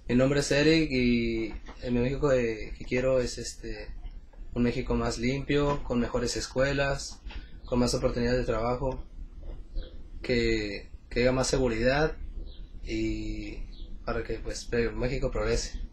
Mi nombre es Eric y el México que quiero es un México más limpio, con mejores escuelas, con más oportunidades de trabajo, que haya más seguridad y para que pues México progrese.